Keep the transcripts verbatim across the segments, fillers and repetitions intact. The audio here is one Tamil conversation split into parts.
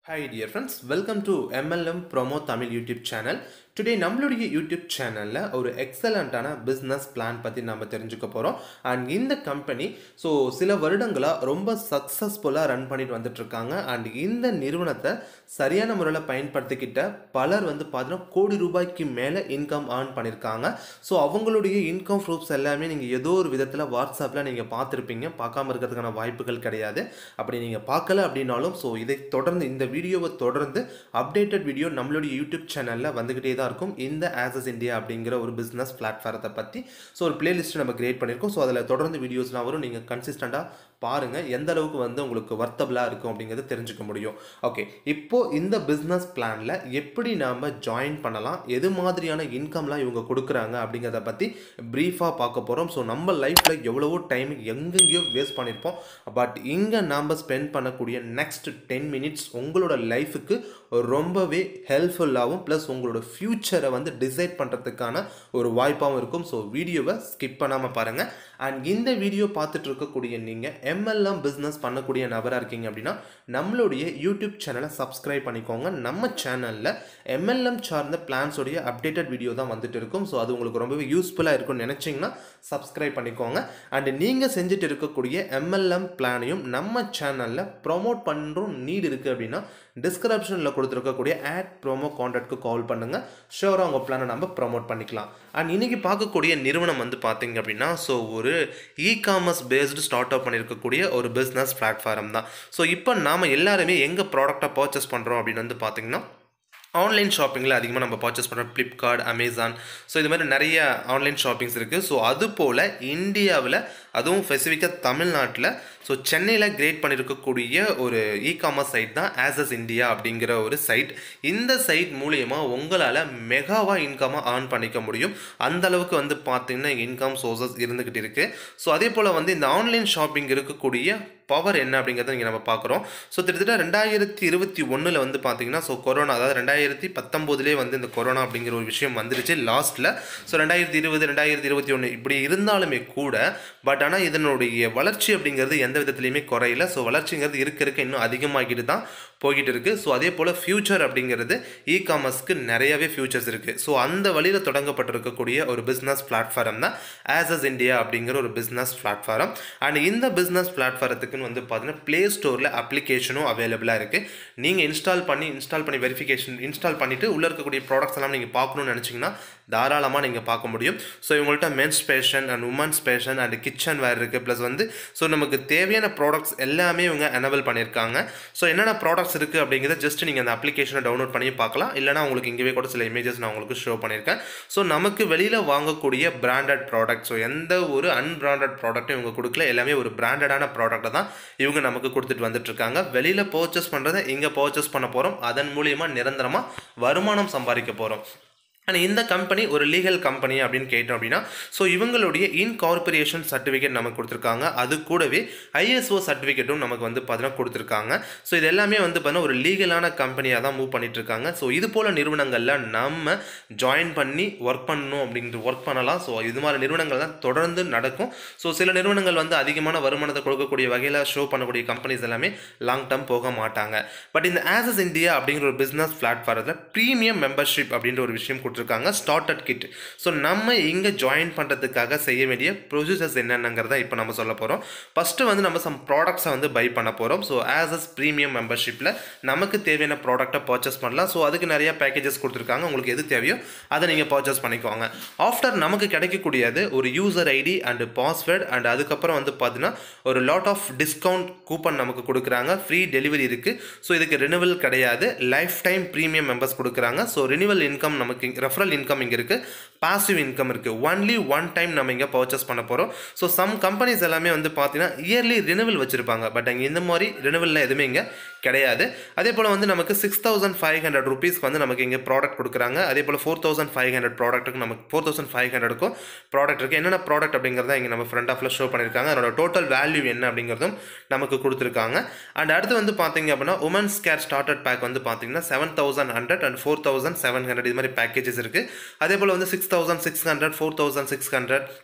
Hi dear friends, welcome to M L M Promo Tamil YouTube channel. Today நம்மளுடைய யூடியூப் சேனலில் ஒரு எக்ஸலண்ட்டான பிஸ்னஸ் பிளான் பற்றி நம்ம தெரிஞ்சுக்க போகிறோம். அண்ட் இந்த கம்பெனி ஸோ சில வருடங்களாக ரொம்ப சக்ஸஸ்ஃபுல்லாக ரன் பண்ணிட்டு வந்துட்டுருக்காங்க. அண்ட் இந்த நிறுவனத்தை சரியான முறையில் பயன்படுத்திக்கிட்ட பலர் வந்து பார்த்தீங்கன்னா கோடி ரூபாய்க்கு மேலே இன்கம் ஏர்ன் பண்ணியிருக்காங்க. ஸோ அவங்களுடைய இன்கம் ப்ரூஃப்ஸ் எல்லாமே நீங்கள் ஏதோ ஒரு விதத்தில் வாட்ஸ்அப்பில் நீங்கள் பார்த்துருப்பீங்க. பார்க்காம இருக்கிறதுக்கான வாய்ப்புகள் கிடையாது. அப்படி நீங்கள் பார்க்கல அப்படின்னாலும் ஸோ இதை தொடர்ந்து இந்த வீடியோவை தொடர்ந்து அப்டேட்டட் வீடியோ நம்மளுடைய யூடியூப் சேனலில் வந்துக்கிட்டே தான் இருக்கும். இந்த ஆசஸ் இந்தியா அப்படிங்கிற ஒரு பிஸ்னஸ் பிளாட்ஃபாரத்தை பற்றி ஸோ ஒரு பிளேலிஸ்ட் நம்ம கிரியேட் பண்ணியிருக்கோம். ஸோ அதில் தொடர்ந்து வீடியோஸ்லாம் வரும். நீங்கள் கன்சிஸ்டண்டாக பாருங்கள் எந்த அளவுக்கு வந்து உங்களுக்கு வர்த்தபிளாக இருக்கும் அப்படிங்கிறது தெரிஞ்சுக்க முடியும். ஓகே, இப்போது இந்த பிஸ்னஸ் பிளானில் எப்படி நாம் ஜாயின் பண்ணலாம், எது மாதிரியான இன்கம்லாம் இவங்க கொடுக்குறாங்க அப்படிங்கிறத பற்றி ப்ரீஃபாக பார்க்க போகிறோம். ஸோ நம்ம லைஃப்பில் எவ்வளவோ டைம் எங்கெங்கேயோ வேஸ்ட் பண்ணியிருப்போம். பட் இங்கே நாம் ஸ்பெண்ட் பண்ணக்கூடிய நெக்ஸ்ட் டென் மினிட்ஸ் உங்களோட லைஃபுக்கு ரொம்பவே ஹெல்ப்ஃபுல்லாகவும் ப்ளஸ் உங்களோட ஃப்யூச்சரை வந்து டிசைட் பண்ணுறதுக்கான ஒரு வாய்ப்பாகவும் இருக்கும். ஸோ வீடியோவை ஸ்கிப் பண்ணாமல் பாருங்கள். அண்ட் இந்த வீடியோ பார்த்துட்டு இருக்கக்கூடிய நீங்கள் எம்எல்எம் பிஸ்னஸ் பண்ணக்கூடிய நபராக இருக்கீங்க அப்படின்னா நம்மளுடைய யூடியூப் சேனலை சப்ஸ்கிரைப் பண்ணிக்கோங்க. நம்ம சேனலில் எம்எல்எம் சார்ந்த பிளான்ஸோடைய அப்டேட்டட் வீடியோ தான் வந்துட்டு இருக்கும். ஸோ அது உங்களுக்கு ரொம்பவே யூஸ்ஃபுல்லாக இருக்கும்னு நினச்சிங்கன்னா சப்ஸ்கிரைப் பண்ணிக்கோங்க. அண்ட் நீங்கள் செஞ்சுட்டு இருக்கக்கூடிய எம்எல்எம் பிளானையும் நம்ம சேனலில் ப்ரொமோட் பண்ணுறோம் நீட் இருக்குது அப்படின்னா டிஸ்கிரிப்ஷனில் கொடுத்துருக்கக்கூடிய ஆட் ப்ரோமோ கான்டாக்ட்க்கு கால் பண்ணுங்கள். ஷோராக உங்கள் பிளானை நம்ம ப்ரமோட் பண்ணிக்கலாம். அண்ட் இன்றைக்கி பார்க்கக்கூடிய நிறுவனம் வந்து பார்த்திங்க அப்படின்னா ஸோ ஒரு e commerce based startup பண்ணியிருக்கக்கூடிய ஒரு பிஸ்னஸ் பிளாட்ஃபார்ம் தான். ஸோ இப்போ நாம் எல்லாருமே எங்கே ப்ராடக்டை பர்ச்சேஸ் பண்ணுறோம் அப்படின்னு வந்து பார்த்திங்கன்னா ஆன்லைன் ஷாப்பிங்கில் அதிகமாக நம்ம பர்ச்சேஸ் பண்ணுறோம். ஃப்ளிப்கார்ட், அமேசான், ஸோ இது மாதிரி நிறைய ஆன்லைன் ஷாப்பிங்ஸ் இருக்குது. ஸோ அது போல் இந்தியாவில் அதுவும் ஸ்பெசிஃபிக்காக தமிழ்நாட்டில் ஸோ சென்னையில் கிரியேட் பண்ணியிருக்கக்கூடிய ஒரு இ காமர்ஸ் சைட் தான் ஆசஸ் இந்தியா அப்படிங்கிற ஒரு சைட். இந்த சைட் மூலியமாக உங்களால் மெகாவாக இன்கமாக ஏர்ன் பண்ணிக்க முடியும். அந்தளவுக்கு வந்து பார்த்திங்கன்னா இன்கம் சோர்ஸஸ் இருந்துக்கிட்டு இருக்குது. ஸோ அதே போல் வந்து இந்த ஆன்லைன் ஷாப்பிங் இருக்கக்கூடிய பவர் என்ன அப்படிங்கிறத இங்கே நம்ம பார்க்குறோம். ஸோ கிட்டத்தட்ட ரெண்டாயிரத்தி இருபத்தி ஒன்றில் வந்து பார்த்திங்கன்னா ஸோ கொரோனா, அதாவது ரெண்டாயிரத்தி பத்தொம்போதுலேயே வந்து இந்த கொரோனா அப்படிங்கிற ஒரு விஷயம் வந்துருச்சு லாஸ்ட்டில். ஸோ ரெண்டாயிரத்தி இருபது ரெண்டாயிரத்தி இருபத்தி ஒன்று இப்படி இருந்தாலுமே கூட பட் ஆனால் இதனுடைய வளர்ச்சி அப்படிங்கிறது எந்த விதத்துலையுமே குறையில. ஸோ வளர்ச்சிங்கிறது இருக்க இருக்க இன்னும் அதிகமாகிட்டு தான் போய்கிட்டு இருக்குது. ஸோ அதே போல் ஃபியூச்சர் அப்படிங்கிறது இ காமர்ஸ்க்கு நிறையவே ஃபியூச்சர்ஸ் இருக்குது. ஸோ அந்த வழியில் தொடங்கப்பட்டிருக்கக்கூடிய ஒரு பிஸ்னஸ் பிளாட்ஃபார்ம் தான் ஆசஸ் இந்தியா அப்படிங்கிற ஒரு பிஸ்னஸ் பிளாட்ஃபார்ம். அண்ட் இந்த பிஸ்னஸ் பிளாட்ஃபாரத்துக்கு வந்து பார்த்தீங்கன்னா ப்ளே ஸ்டோரில் அப்ளிகேஷனும் அவைலபிளாக இருக்குது. நீங்கள் இன்ஸ்டால் பண்ணி இன்ஸ்டால் பண்ணி வெரிஃபிகேஷன் இன்ஸ்டால் பண்ணிவிட்டு உள்ளே இருக்கக்கூடிய ப்ராடக்ட்ஸ் எல்லாம் நீங்கள் பார்க்கணும்னு நினச்சிங்கன்னா தாராளமாக நீங்கள் பார்க்க முடியும். ஸோ இவங்கள்ட்ட men's fashion and women's fashion and kitchenware இருக்குது. ப்ளஸ் வந்து ஸோ நமக்கு தேவையான ப்ராடக்ட்ஸ் எல்லாமே இவங்க எனபிள் பண்ணியிருக்காங்க. ஸோ என்னென்ன ப்ராடக்ட்ஸ் இருக்குது அப்படிங்கிறத ஜஸ்ட் நீங்கள் அந்த அப்ளிகேஷனை டவுன்லோட் பண்ணி பார்க்கலாம். இல்லைனா உங்களுக்கு இங்கேயே கூட சில இமேஜஸ் நான் உங்களுக்கு ஷோ பண்ணியிருக்கேன். ஸோ நமக்கு வெளியில் வாங்கக்கூடிய பிராண்டட் ப்ராடக்ட், ஸோ எந்த ஒரு அன்பிராண்டட் ப்ராடக்ட்டும் இவங்க கொடுக்கல. எல்லாமே ஒரு பிராண்டடான ப்ராடக்ட்டை தான் இவங்க நமக்கு கொடுத்துட்டு வந்துட்டுருக்காங்க. வெளியில் பர்ச்சேஸ் பண்ணுறதை இங்கே பர்ச்சேஸ் பண்ண போகிறோம். அதன் மூலியமாக நிரந்தரமாக வருமானம் சம்பாதிக்க போகிறோம். அண்ட் இந்த கம்பெனி ஒரு லீகல் கம்பெனி அப்படின்னு கேட்டோம் அப்படின்னா ஸோ இவங்களுடைய இன்கார்பரேஷன் சர்டிஃபிகேட் நமக்கு கொடுத்துருக்காங்க. அது கூடவே ஐஎஸ்ஓ சர்டிஃபிகேட்டும் நமக்கு வந்து பார்த்தீங்கன்னா கொடுத்துருக்காங்க. ஸோ இது எல்லாமே வந்து பார்த்தீங்கன்னா ஒரு லீகலான கம்பெனியாக தான் மூவ் பண்ணிட்டுருக்காங்க. ஸோ இது போல் நிறுவனங்களில் நம்ம ஜாயின் பண்ணி ஒர்க் பண்ணணும் அப்படிங்கிற ஒர்க் பண்ணலாம். ஸோ இது மாதிரி நிறுவனங்கள் தான் தொடர்ந்து நடக்கும். ஸோ சில நிறுவனங்கள் வந்து அதிகமான வருமானத்தை கொடுக்கக்கூடிய வகையில் ஷோ பண்ணக்கூடிய கம்பெனிஸ் எல்லாமே லாங் டேர்ம் போக மாட்டாங்க. பட் இந்த ஆசஸ் இந்தியா அப்படிங்கிற ஒரு பிஸ்னஸ் பிளாட்ஃபாரத்தில் ப்ரீமியம் மெம்பர்ஷிப் அப்படின்ற ஒரு விஷயம் இருக்காங்க. Starter kit. ஸோ நம்ம இங்கே ஜாயின் பண்ணுறதுக்காக செய்ய வேண்டிய ப்ரொசீஜர்ஸ் என்னென்னங்கிறத இப்போ நம்ம சொல்ல போகிறோம். ஃபஸ்ட்டு வந்து நம்ம சம் ப்ராடக்ட்ஸை வந்து பை பண்ண போகிறோம். ஸோ ஆசஸ் ப்ரீமியம் மெம்பர்ஷிப்பில் நமக்கு தேவையான ப்ராடக்ட்டை பர்ச்சேஸ் பண்ணலாம். ஸோ அதுக்கு நிறைய பேக்கேஜஸ் கொடுத்துருக்காங்க. உங்களுக்கு எது தேவையோ அதை நீங்கள் பர்ச்சேஸ் பண்ணிக்கோங்க. ஆஃப்டர் நமக்கு கிடைக்கக்கூடியது ஒரு user ID and password and அதுக்கப்புறம் வந்து பார்த்தீங்கன்னா ஒரு லாட் ஆஃப் டிஸ்கவுண்ட் கூப்பன் நமக்கு கொடுக்குறாங்க. ஃப்ரீ டெலிவரி இருக்குது. ஸோ இதுக்கு ரினிவல் கிடையாது. லைஃப் டைம் ப்ரீமியம் மெம்பர்ஸ் கொடுக்குறாங்க. ஸோ ரினிவல் இன்கம் நமக்கு ரெஃபரல் இன்கம் இங்கே இருக்குது. பாசிவ் இன்கம் இருக்குது. ஒன்லி ஒன் டைம் நம்ம இங்கே பர்ச்சேஸ் பண்ண போகிறோம். ஸோ சம் கம்பெனிஸ் எல்லாமே வந்து பார்த்தீங்கன்னா இயர்லி ரினிவல் வச்சுருப்பாங்க. பட் அங்கே இந்த மாதிரி ரினிவலில் எதுவுமே இங்கே கிடையாது. அதே போல் வந்து நமக்கு சிக்ஸ் தௌசண்ட் ஃபைவ் ஹண்ட்ரட் ருபீஸ்க்கு வந்து நமக்கு இங்கே ப்ராடக்ட் கொடுக்குறாங்க. அதே போல் ஃபோர் தௌசண்ட் ஃபைவ் ஹண்ட்ரட் ப்ராடக்ட்டுக்கு நமக்கு ஃபோர் தௌசண்ட் ஃபைவ் ஹண்ட்ரடுக்கும் ப்ராடக்ட் இருக்குது. என்னென்ன ப்ராடக்ட் அப்படிங்கிறத இங்கே நம்ம ஃப்ரண்ட் ஆஃபில் ஷோ பண்ணியிருக்காங்க. அதோட டோட்டல் வேல்யூ என்ன அப்படிங்கிறதும் நமக்கு கொடுத்துருக்காங்க. அண்ட் அடுத்து வந்து பார்த்தீங்க அப்படின்னா உமன்ஸ் கேர் ஸ்டார்டர் பேக் வந்து பார்த்தீங்கன்னா seven thousand hundred and four thousand seven hundred இது மாதிரி பேக்கேஜஸ் இருக்குது. அதே போல் வந்து six thousand six hundred four thousand six hundred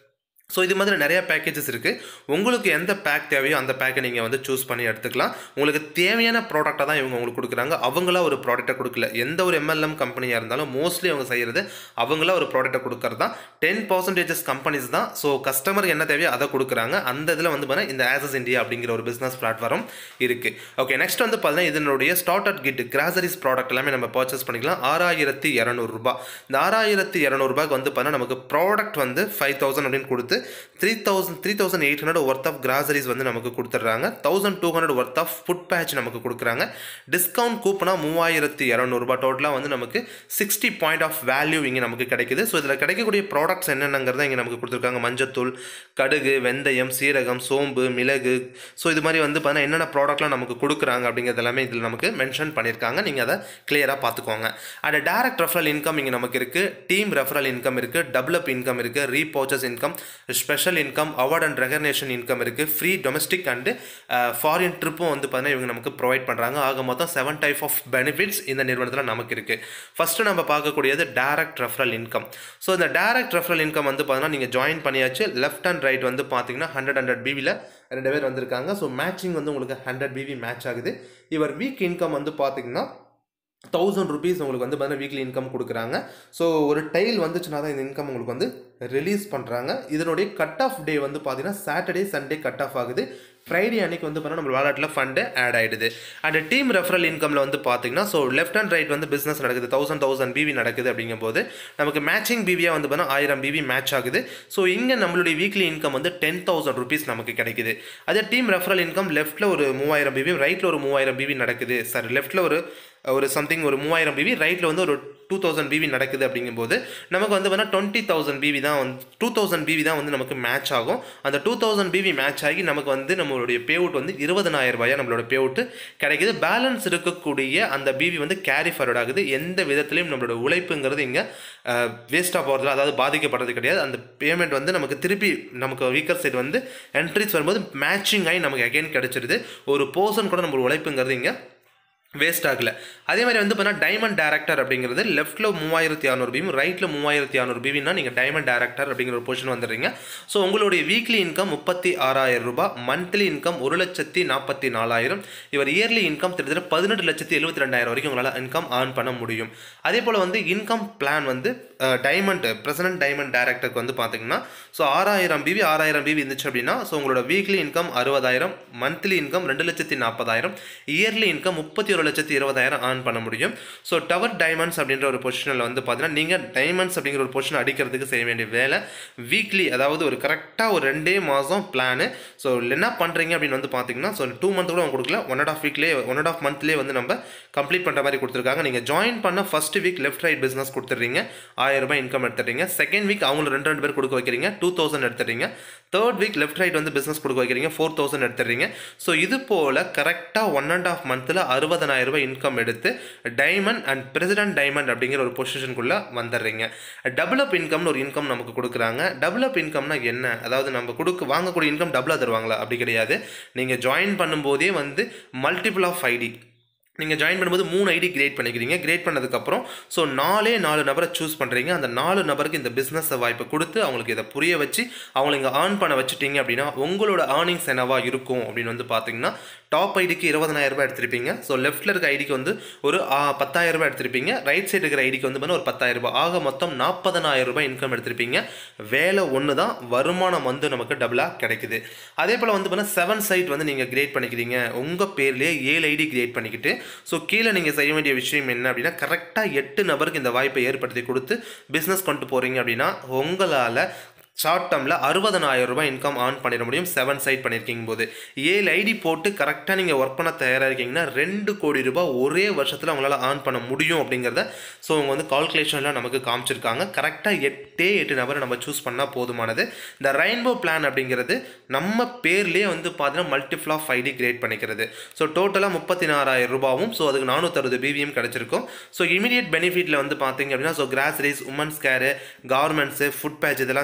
so இது மாதிரி நிறைய பேக்கேஜஸ் இருக்குது. உங்களுக்கு எந்த பேக் தேவையோ அந்த பேக்கை நீங்கள் வந்து சூஸ் பண்ணி எடுத்துக்கலாம். உங்களுக்கு தேவையான ப்ராடக்டாக தான் இவங்க உங்களுக்கு கொடுக்குறாங்க. அவங்களா ஒரு ப்ராடக்ட்டை கொடுக்கல. எந்த ஒரு எம்எல்எம் கம்பெனியாக இருந்தாலும் மோஸ்ட்லி அவங்க செய்கிறது அவங்களா ஒரு ப்ராடக்ட்டை கொடுக்கறது தான். டென் பர்சன்டேஜஸ் கம்பெனிஸ் தான். ஸோ கஸ்டமருக்கு என்ன தேவையோ அதை கொடுக்குறாங்க. அந்த இதில் வந்து பார்த்தீங்கன்னா இந்த ஆசஸ் இந்தியா அப்படிங்கிற ஒரு பிஸ்னஸ் பிளாட்ஃபார்ம் இருக்குது. ஓகே, நெக்ஸ்ட் வந்து பார்த்தீங்கன்னா இதனுடைய start at kit groceries product எல்லாமே நம்ம பர்ச்சேஸ் பண்ணிக்கலாம். ஆறாயிரத்தி இரநூறுபா. இந்த ஆறாயிரத்தி இரநூறுபாய்க்கு வந்து பார்த்தீங்கன்னா நமக்கு ப்ராடக்ட் வந்து ஃபைவ் தௌசண்ட் அப்படின்னு கொடுத்து three thousand three thousand eight hundred worth of groceries வந்து நமக்கு கொடுத்துட்றாங்க. Thousand two hundred worth of food patch நமக்கு கொடுக்குறாங்க. டிஸ்கவுண்ட் கூப்பனா மூவாயிரத்தி இரநூறுபா. டோட்டலாக வந்து நமக்கு சிக்ஸ்டி பாயிண்ட் ஆஃப் வேல்யூ இங்கே நமக்கு கிடைக்குது. ஸோ இதில் கிடைக்கக்கூடிய ப்ராடக்ட்ஸ் என்னென்னங்கிறத இங்கே நமக்கு கொடுத்துருக்காங்க. மஞ்சத்தூள், கடுகு, வெந்தயம், சீரகம், சோம்பு, மிளகு. ஸோ இது மாதிரி வந்து பார்த்தீங்கன்னா என்னென்ன ப்ராடக்ட்லாம் நமக்கு கொடுக்குறாங்க அப்படிங்கிறது எல்லாமே இதில் நமக்கு மென்ஷன் பண்ணியிருக்காங்க. நீங்கள் அதை கிளியராக பார்த்துக்கோங்க. அண்ட் டேரக்ட் ரெஃபரல் இன்கம் இங்கே நமக்கு இருக்குது. டீம் ரெஃபரல் இன்கம் இருக்குது. டெவலப் இன்கம் இருக்குது. Repurchase income, special income, award and recognition income இருக்குது. ஃப்ரீ டொமஸ்டிக் அண்டு ஃபாரின் ட்ரிப்பும் வந்து பார்த்தீங்கன்னா இவங்க நமக்கு ப்ரொவைட் பண்ணுறாங்க. ஆக மொத்தம் செவன் டைப் ஆஃப் பெனிஃபிட்ஸ் இந்த நிறுவனத்தில் நமக்கு இருக்குது. ஃபஸ்ட்டு நம்ம பார்க்கக்கூடியது டேரக்ட் ரெஃபரல் இன்கம். ஸோ இந்த டேரக்ட் ரெஃபரல் இன்கம் வந்து பார்த்தீங்கன்னா நீங்கள் ஜாயின் பண்ணியாச்சு. லெஃப்ட் அண்ட் ரைட் வந்து பார்த்தீங்கன்னா ஹண்ட்ரட் ஹண்ட்ரட் பிவியில் ரெண்டு பேர் வந்திருக்காங்க. ஸோ மேட்சிங் வந்து உங்களுக்கு ஹண்ட்ரட் பிவி மேட்ச் ஆகுது. இவர் வீக் இன்கம் வந்து பார்த்தீங்கன்னா தௌசண்ட் ருபீஸ் உங்களுக்கு வந்து பார்த்தீங்கன்னா வீக்லி இன்கம் கொடுக்குறாங்க. ஸோ ஒரு டைல் வந்துச்சுன்னா தான் இந்த இன்கம் உங்களுக்கு வந்து ரிலீஸ் பண்ணுறாங்க. இதனுடைய கட் ஆஃப் டே வந்து பார்த்தீங்கன்னா சாட்டர்டே சண்டே கட் ஆஃப் ஆகுது. ஃப்ரைடே அன்றைக்கி வந்து பார்த்தீங்கன்னா நம்ம வாலெட்டில் ஃபண்டு ஆட் ஆகிடுது. அண்ட் டீம் ரெஃபரல் இன்கமில் வந்து பார்த்தீங்கன்னா ஸோ லெஃப்ட் அண்ட் ரைட் வந்து பிஸ்னஸ் நடக்குது. தௌசண்ட் தௌசண்ட் பிவி நடக்குது. அப்படிங்கும்போது நமக்கு மேட்சிங் பிவியாக வந்து பார்த்தீங்கன்னா ஆயிரம் பிவி மேட்ச் ஆகுது. ஸோ இங்கே நம்மளுடைய வீக்லி இன்கம் வந்து டென் தௌசண்ட் ருபீஸ் நமக்கு கிடைக்குது. அதே டீம் ரெஃபரல் இன்கம் லெஃப்ட்டில் ஒரு மூவாயிரம் பிவி, ரைட்டில் ஒரு மூவாயிரம் பிவி நடக்குது. சார் லெஃப்ட்டில் ஒரு ஒரு சம்திங் ஒரு மூவாயிரம் பிவி, ரைட்டில் வந்து ஒரு டூ தௌசண்ட் பிவி நடக்குது. அப்படிங்கும்போது நமக்கு வந்து பார்த்தீங்கன்னா டுவெண்ட்டி தௌசண்ட் பிவி தான் வந்து டூ தௌசண்ட் பிவி தான் வந்து நமக்கு மேட்ச் ஆகும். அந்த டூ தௌசண்ட் பிவி மேட்ச் ஆகி நமக்கு வந்து நம்மளுடைய பே அவுட் வந்து இருபதனாயிரம் ரூபாயா நம்மளோட பே அவுட் கிடைக்குது. பேலன்ஸ் இருக்கக்கூடிய அந்த பிவி வந்து கேரி ஃபார்வர்ட் ஆகுது. எந்த விதத்துலையும் நம்மளோட உழைப்புங்கிறது இங்கே வேஸ்ட்டாக போகிறதுல அதாவது பாதிக்கப்படுறது கிடையாது. அந்த பேமெண்ட் வந்து நமக்கு திருப்பி நமக்கு வீக்கர் சைடு வந்து என்ட்ரிஸ் வரும்போது மேட்சிங் ஆகி நமக்கு அகைன் கிடைச்சிருது. ஒரு பர்சன் கூட நம்ம உழைப்புங்கிறது இங்கே வேஸ்ட் ஆகலை. அதே மாதிரி வந்து பார்த்தீங்கன்னா டைமண்ட் டேரக்டர் அப்படிங்கிறது லெஃப்ட்டில் மூவாயிரத்தி இரநூறு பிவி, ரைட்டில் மூவாயிரத்தி இரநூறு பிவினா நீங்கள் டைமண்ட் டேரக்டர் அப்படிங்கிற ஒரு பொசிஷன் வந்துடுறீங்க. ஸோ உங்களுடைய வீக்லி இன்கம் முப்பத்தி ஆறாயிரம் ரூபாய், மந்த்லி இன்கம் ஒரு லட்சத்தி நாற்பத்தி நாலாயிரம். இவர் இயர்லி இன்கம் கிட்டத்தட்ட பதினெட்டு லட்சத்தி எழுபத்தி ரெண்டாயிரம் வரைக்கும் உங்களால் இன்கம் ஏர்ன் பண்ண முடியும். அதே போல் வந்து இன்கம் பிளான் வந்து டைமண்ட் பிரசிடென்ட் டைமண்ட் டேரக்டருக்கு வந்து பார்த்தீங்கன்னா ஸோ ஆறாயிரம் பிவி ஆறாயிரம் பிவி இருந்துச்சு அப்படின்னா ஸோ உங்களோட வீக்லி இன்கம் அறுபதாயிரம், மந்த்லி இன்கம் ரெண்டு லட்சத்தி நாற்பதாயிரம், இயர்லி இன்கம் முப்பத்தி ஒரு லட்சத்தி இருபதாயிரம் ஏர்ன் பண்ண முடியும். ஸோ டவர் டைமண்ட்ஸ் அப்படின்ற ஒரு பொசிஷனில் வந்து பார்த்தீங்கன்னா நீங்கள் டைமண்ட்ஸ் அப்படிங்கிற ஒரு பொசிஷன் அடிக்கிறதுக்கு செய்ய வேண்டிய வேலை வீக்லி, அதாவது ஒரு கரெக்டாக ஒரு ரெண்டே மாதம் பிளானு. ஸோ என்ன பண்ணுறீங்க அப்படின்னு வந்து பார்த்தீங்கன்னா ஸோ டூ மந்த் கூட அவங்க கொடுக்கல, ஒன் அண்ட் ஆஃப் வீக்லேயே ஒன் அண்ட் ஆஃப் மந்த்லேயே வந்து நம்ம கம்ப்ளீட் பண்ணுற மாதிரி கொடுத்துருக்காங்க. நீங்கள் ஜாயின் பண்ண first week left right business கொடுத்துட்றீங்க, ஆயிரம் ரூபாய் இன்கம் எடுத்துறீங்க. செகண்ட் வீக் அவங்களும் ரெண்டு ரெண்டு பேர் கொடுக்க வைக்கிறீங்க, டூ தௌசண்ட் எடுத்துறீங்க. தேர்ட் வீக் லெஃப்ட் ரைட் வந்து பிஸ்னஸ் கொடுக்க வைக்கிறீங்க, ஃபோர் தௌசண்ட் எடுத்துறீங்க. ஸோ இது போல் கரெக்டாக ஒன் அண்ட் ஆஃப் மந்த்தில் அறுபதனாயிரம் ரூபாய் இன்கம் எடுத்து டைமண்ட் அண்ட் பிரசிடென்ட் டைமண்ட் அப்படிங்கிற ஒரு பொசிஷனுக்குள்ளே வந்துடுறீங்க. டெவலப் இன்கம்னு ஒரு இன்கம் நமக்கு கொடுக்குறாங்க. டெவலப் இன்கம்னா என்ன? அதாவது நம்ம கொடுக்க வாங்கக்கூடிய இன்கம் டபுளாக தருவாங்களா? அப்படி கிடையாது. நீங்கள் ஜாயின் பண்ணும்போதே வந்து மல்டிபிள் ஆஃப் ஐடி நீங்கள் ஜாயின் பண்ணும்போது மூணு ஐடி கிரியேட் பண்ணிக்கிறீங்க. கிரியேட் பண்ணதுக்கப்புறம் ஸோ நாலே நாலு நபரை சூஸ் பண்ணுறீங்க. அந்த நாலு நபருக்கு இந்த பிஸ்னஸை வாய்ப்பை கொடுத்து அவங்களுக்கு இதை புரிய வச்சு அவங்களை இங்கே ஏர்ன் பண்ண வச்சுட்டீங்க அப்படின்னா உங்களோட ஏர்னிங்ஸ் என்னவாக இருக்கும் அப்படின்னு வந்து பார்த்தீங்கன்னா டாப் ஐடிக்கு இருபதனாயிரம் ரூபாய் எடுத்திருப்பீங்க. ஸோ லெஃப்ட்டில் இருக்க ஐடிக்கு வந்து ஒரு பத்தாயிரம் ரூபாய் எடுத்திருப்பீங்க. ரைட் சைடு இருக்கிற ஐடிக்கு வந்து ஒரு பத்தாயிரம் ரூபாய், ஆக மொத்தம் நாற்பதனாயிரம் ரூபாய் இன்கம் எடுத்திருப்பீங்க. வேலை ஒன்று தான், வருமானம் வந்து நமக்கு டபுளாக கிடைக்குது. அதே போல் வந்து பார்த்தீங்கன்னா செவன் சைட் வந்து நீங்கள் கிரியேட் பண்ணிக்கிறீங்க. உங்கள் பேர்லேயே ஏழு ஐடி கிரியேட் பண்ணிக்கிட்டு ஸோ கீழே நீங்கள் செய்ய வேண்டிய விஷயம் என்ன அப்படின்னா கரெக்டாக எட்டு நபருக்கு இந்த வாய்ப்பை ஏற்படுத்தி கொடுத்து பிஸ்னஸ் கொண்டு போகிறீங்க அப்படின்னா உங்களால் ஷார்ட் டேர்மில் அறுபதனாயிரம் ரூபாய் இன்கம் ஏர்ன் பண்ணிட முடியும். செவன் சைட் பண்ணியிருக்கீங்க போது ஏழு ஐடி போட்டு கரெக்டாக நீங்கள் ஒர்க் பண்ண தயாராக இருக்கீங்கன்னா ரெண்டு கோடி ரூபாய் ஒரே வருஷத்தில் உங்களால் ஏர்ன் பண்ண முடியும் அப்படிங்கிறத ஸோ அவங்க வந்து கால்குலேஷன்லாம் நமக்கு காமிச்சிருக்காங்க. கரெக்டாக எட்டே எட்டு நபரை நம்ம சூஸ் பண்ணால் போதுமானது. இந்த ரெயின்போ பிளான் அப்படிங்கிறது நம்ம பேர்லேயே வந்து பார்த்தீங்கன்னா மல்டிபிள் ஆஃப் ஐடி கிரியேட் பண்ணிக்கிறது. ஸோ டோட்டலாக முப்பத்தி நாலாயிரம் ரூபாவும் ஸோ அதுக்கு நானூற்றறுபது பிவிஎம் கிடச்சிருக்கும். ஸோ இமீடியட் பெனிஃபிட்டில் வந்து பார்த்தீங்க அப்படின்னா so groceries, women's care, governments, food patch இதெல்லாம் சேர்த்து இருபத்தி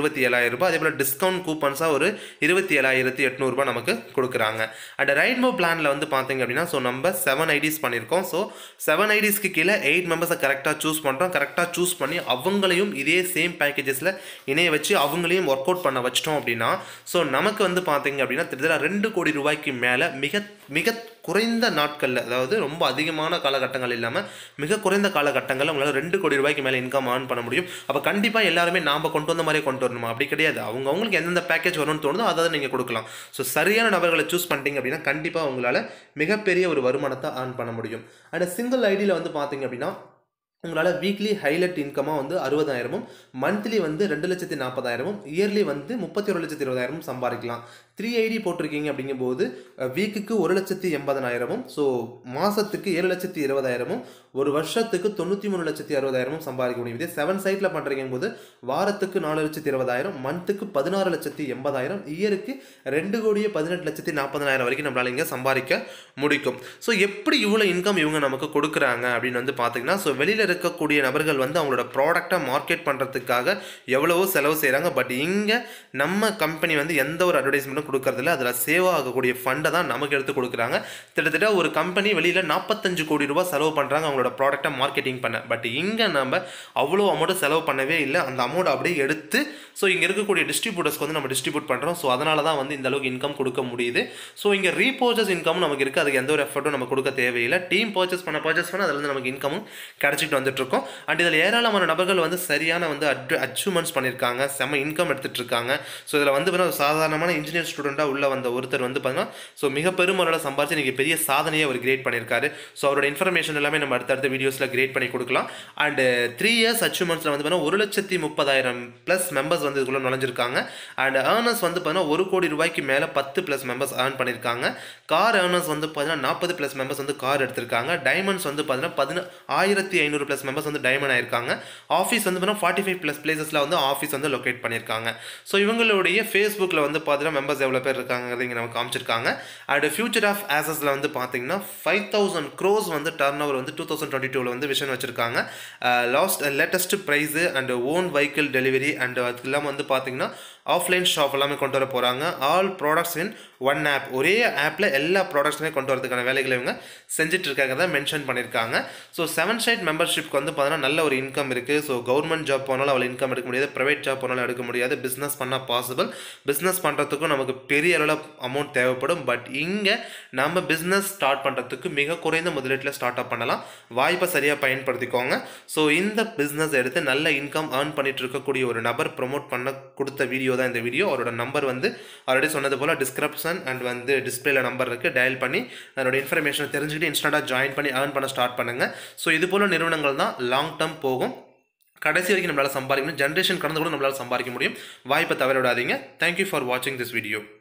இருபத்தி ஏழாயிரம் ரூபாய், அதே போல் டிஸ்கவுண்ட் கூப்பன்ஸாக ஒரு இருபத்தி ஏழாயிரத்தி எட்நூறுபா நமக்கு கொடுக்குறாங்க. அண்ட் ரைட் மூவ் பிளானில் வந்து பார்த்தீங்க அப்படின்னா ஸோ நம்ம செவன் ஐடிஸ் பண்ணியிருக்கோம். ஸோ செவன் ஐடிஸ்க்கு கீழே எயிட் மெம்பர்ஸை கரெக்டாக சூஸ் பண்ணுறோம். கரெக்டாக சூஸ் பண்ணி அவங்களையும் இதே சேம் பேக்கேஜஸில் இணைய வச்சு அவங்களையும் ஒர்க் அவுட் பண்ண வச்சிட்டோம் அப்படின்னா ஸோ நமக்கு வந்து பார்த்தீங்க அப்படின்னா கிட்டத்தட்ட ரெண்டு கோடி ரூபாய்க்கு மேலே மிக மிக குறைந்த நாட்களில், அதாவது ரொம்ப அதிகமான காலகட்டங்கள் இல்லாமல் மிக குறைந்த காலகட்டங்களில் உங்களால் ரெண்டு கோடி ரூபாய்க்கு மேலே இன்கம் ஏர்ன் பண்ண முடியும். அப்போ கண்டிப்பாக எல்லாருமே நாம் கொண்டு வந்த மாதிரியே கொண்டு வரணுமா? அப்படி கிடையாது. அவங்க அவங்களுக்கு எந்தெந்த பேக்கேஜ் வரும்னு தோணுதோ அதை நீங்கள் கொடுக்கலாம். ஸோ சரியான நபர்களை சூஸ் பண்ணிட்டீங்க அப்படின்னா கண்டிப்பாக உங்களால் மிகப்பெரிய ஒரு வருமானத்தை ஏர்ன் பண்ண முடியும். அண்ட் சிங்கிள் ஐடியில் வந்து பார்த்தீங்க அப்படின்னா உங்களால் வீக்லி ஹைலைட் இன்கமாக வந்து அறுபதாயிரமும், மந்த்லி வந்து ரெண்டு லட்சத்தி நாற்பதாயிரமும், இயர்லி வந்து முப்பத்தி ஒரு லட்சத்தி இருபதாயிரமும் சம்பாதிக்கலாம். த்ரீ ஐடி போட்டிருக்கீங்க அப்படிங்கும்போது வீக்குக்கு ஒரு லட்சத்தி எண்பதனாயிரமும், ஸோ மாதத்துக்கு ஏழு லட்சத்தி இருபதாயிரமும், ஒரு வருஷத்துக்கு தொண்ணூற்றி மூணு லட்சத்தி அறுபதாயிரமும் சம்பாதிக்க முடியும். இதே செவன் சைட்டில் பண்ணுறீங்க போது வாரத்துக்கு நாலு லட்சத்தி இருபதாயிரம், மந்த்துக்கு பதினாறு லட்சத்தி எண்பதாயிரம், இயருக்கு ரெண்டு கோடியே பதினெட்டு லட்சத்தி நாற்பதாயிரம் வரைக்கும் நம்மளால் இங்கே சம்பாதிக்க முடிக்கும். ஸோ எப்படி இவ்வளோ இன்கம் இவங்க நமக்கு கொடுக்குறாங்க அப்படின்னு வந்து பார்த்தீங்கன்னா ஸோ வெளியில் இருக்கக்கூடிய நபர்கள் வந்து அவங்களோட ப்ராடக்டை மார்க்கெட் பண்ணுறதுக்காக எவ்வளவோ செலவு செய்கிறாங்க. பட் இங்கே நம்ம கம்பெனி வந்து எந்த ஒரு அட்வர்டைஸ்மெண்ட்டும் கொடுக்கறதில்ல. அதில் சேவ் ஆகக்கூடிய ஃபண்டை தான் நமக்கு எடுத்து கொடுக்குறாங்க. கிட்டத்தட்ட ஒரு கம்பெனி வெளியில் நாற்பத்தஞ்சு கோடி ரூபாய் செலவு பண்ணுறாங்க அவங்களோட ப்ராடக்டை மார்க்கெட்டிங் பண்ண. பட் இங்கே நம்ம அவ்வளோ அமௌண்ட்டு செலவு பண்ணவே இல்லை. அந்த அமௌண்ட் அப்படியே எடுத்து ஸோ இங்கே இருக்கக்கூடிய டிஸ்ட்ரிபியூட்டர்ஸ்க்கு வந்து நம்ம டிஸ்ட்ரிபியூட் பண்ணுறோம். ஸோ அதனால தான் வந்து இந்த அளவுக்கு இன்கம் கொடுக்க முடியுது. ஸோ இங்கே ரீபர்ச்சேஸ் இன்கம் நமக்கு இருக்குது. அதுக்கு எந்த ஒரு எஃபர்ட்டும் நம்ம கொடுக்க தேவையில்லை. டீம் பர்ச்சேஸ் பண்ண பர்ச்சேஸ் பண்ண அதில் வந்து நமக்கு இன்கமும் கிடச்சிட்டு வந்துட்டு இருக்கோம். அண்ட் இதில் ஏராளமான நபர்கள் வந்து சரியான வந்து அட் அச்சீவ்மெண்ட்ஸ் பண்ணியிருக்காங்க, செம்ம இன்கம் எடுத்துகிட்டு இருக்காங்க. ஸோ இதில் வந்து பார்த்தீங்கன்னா சாதாரணமான இன்ஜினியர் ஸ்டூடெண்ட்டாக உள்ள வந்த ஒருத்தர் வந்து பார்த்தீங்கன்னா ஸோ மிக பெருமளவில் சம்பாதிச்சு இன்றைக்கி பெரிய சாதனையை அவர் கிரியேட் பண்ணியிருக்காரு. ஸோ அவரோட இன்ஃபர்மேஷன் எல்லாமே நம்ம அடுத்தடுத்த வீடியோஸில் கிரியேட் பண்ணி கொடுக்கலாம். அண்ட் த்ரீ இயர்ஸ் அச்சீவ்மெண்ட்ஸில் வந்து பார்த்தீங்கன்னா ஒரு லட்சத்தி முப்பதாயிரம் ப்ளஸ் மெம்பர்ஸ் வந்து இதுக்குள்ளே நுழைஞ்சிருக்காங்க. அண்ட் ஏர்னர்ஸ் வந்து பார்த்தீங்கன்னா ஒரு கோடி ரூபாய்க்கு மேலே பத்து ப்ளஸ் மெம்பர்ஸ் ஏர்ன் பண்ணியிருக்காங்க. கார் ஏர்னர்ஸ் வந்து பார்த்தீங்கன்னா நாற்பது ப்ளஸ் மெம்பர்ஸ் வந்து கார் எடுத்திருக்காங்க. டைமண்ட்ஸ் வந்து பார்த்தீங்கன்னா பதின ஆயிரத்தி ஐநூறு ப்ளஸ் மெம்பர்ஸ் வந்து டைமண்ட் ஆயிருக்காங்க. ஆஃபீஸ் வந்து பார்த்தீங்கன்னா ஃபார்ட்டி ஃபைவ் ப்ளஸ் பிளேசஸில் வந்து ஆஃபீஸ் வந்து லொக்கேட் பண்ணியிருக்காங்க. ஸோ இவங்களுடைய ஃபேஸ்புக்கில் வந்து பார்த்தீங்கன்னா மெம்பர்ஸ் எவ்வளோ பேர் இருக்காங்கிறது இங்கே நம்ம காமிச்சிருக்காங்க. அண்ட் ஃபியூச்சர் ஆஃப் ஆசஸில் வந்து பார்த்தீங்கன்னா ஃபைவ் தௌசண்ட் க்ரோஸ் வந்து டர்ன் ஓவர் வந்து டூ தௌசண்ட் டுவெண்ட்டி டூவில் வந்து விஷன் வச்சிருக்காங்க. Last latest price and own vehicle delivery and அதுக்கு இல்லாமல் வந்து பார்த்தீங்கன்னா ஆஃப்லைன் ஷாப் எல்லாமே கொண்டு வர போகிறாங்க. All products in one app, ஒரே ஆப்பில் எல்லா ப்ராடக்ட்ஸுமே கொண்டு வரதுக்கான வேலைகளை இவங்க செஞ்சுட்டு இருக்காங்க மென்ஷன் பண்ணியிருக்காங்க. ஸோ செவன் சைட் மெம்பர்ஷிப்க்கு வந்து பார்த்தீங்கன்னா நல்ல ஒரு இன்கம் இருக்குது. ஸோ கவர்மெண்ட் ஜாப் போனாலும் அவ்வளோ இன்கம் எடுக்க முடியாது, ப்ரைவேட் ஜாப் போனாலும் எடுக்க முடியாது. பிஸ்னஸ் பண்ணால் பாசிபிள். பிஸ்னஸ் பண்ணுறதுக்கும் நமக்கு பெரிய அளவில் அமௌண்ட் தேவைப்படும். பட் இங்கே நம்ம பிஸ்னஸ் ஸ்டார்ட் பண்ணுறதுக்கு மிக குறைந்த முதலீட்டில் ஸ்டார்ட் அப் பண்ணலாம். வாய்ப்பை சரியாக பயன்படுத்திக்கோங்க. ஸோ இந்த பிஸ்னஸ் எடுத்து நல்ல இன்கம் ஏர்ன் பண்ணிட்டு இருக்கக்கூடிய ஒரு நபர் ப்ரொமோட் பண்ண கொடுத்த வீடியோ தான் இந்த வீடியோ. அவரோட நம்பர் வந்து ஆல்ரெடி சொன்னது போல் டிஸ்கிரிப்ஷன் அண்ட் வந்து டிஸ்பிளேல நம்பர் இருக்குது. டயல் பண்ணி அதோட இன்ஃபர்மேஷனை தெரிஞ்சுக்கிட்டு இன்ஸ்டண்ட்டாக ஜாயின் பண்ணி ஏர்ன் பண்ண ஸ்டார்ட் பண்ணுங்கள். ஸோ இது போல் நிறுவனங்கள் தான் லாங் டேர்ம் போகும். கடைசி வரைக்கும் நம்மளால் சம்பாதிக்கணும். ஜென்ரேஷன் கடந்து கூட நம்மளால் சம்பாதிக்க முடியும். வாய்ப்பை தவற விடாதீங்க. தேங்க்யூ ஃபார் வாட்சிங் திஸ் வீடியோ.